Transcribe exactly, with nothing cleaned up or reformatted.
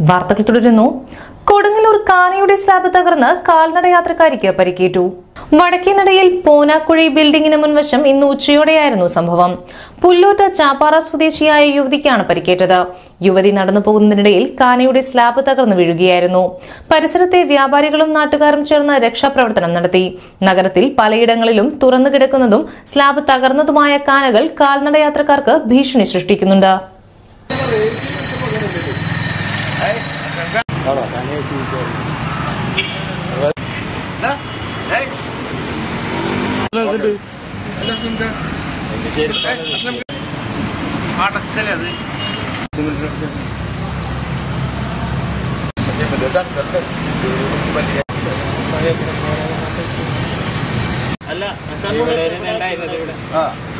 വാർത്തകൾ തുടരുന്നു. കൊടുങ്ങല്ലൂർ കാനയുടെ സ്ലാബ് തകർന്ന് കാൽനട യാത്രക്കാരിക്ക് പരിക്കേറ്റു. വടക്കേനടയിൽ പോനാക്കുഴി ബിൽഡിംഗിന് മുൻവശം ഇന്ന് ഉച്ചയോടെയായിരുന്നു സംഭവം. പുല്ലോട്ട് ചാപ്പാറ സ്വദേശിയായ യുവതിക്കാണ് പരിക്കേറ്റത്. യുവതി നടന്നു പോകുന്നതിനിടയിൽ കാനയുടെ സ്ലാബ് തകർന്നു വീഴുകയായിരുന്നു. പരിസരത്തെ വ്യാപാരികളും നാട്ടുകാരും ചേർന്ന് രക്ഷാപ്രവർത്തനം നടത്തി. നഗരത്തിൽ പലയിടങ്ങളിലും തുറന്നു കിടക്കുന്നതും സ്ലാബ് തകർന്നതുമായ കാനകൾ കാൽനട യാത്രക്കാർക്ക് ഭീഷണി സൃഷ്ടിക്കുന്നുണ്ട്. അല്ല